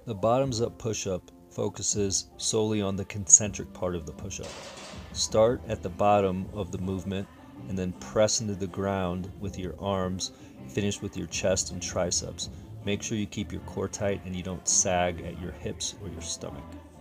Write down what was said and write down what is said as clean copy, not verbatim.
The bottoms up push-up focuses solely on the concentric part of the push-up. Start at the bottom of the movement and then press into the ground with your arms, finish with your chest and triceps. Make sure you keep your core tight and you don't sag at your hips or your stomach.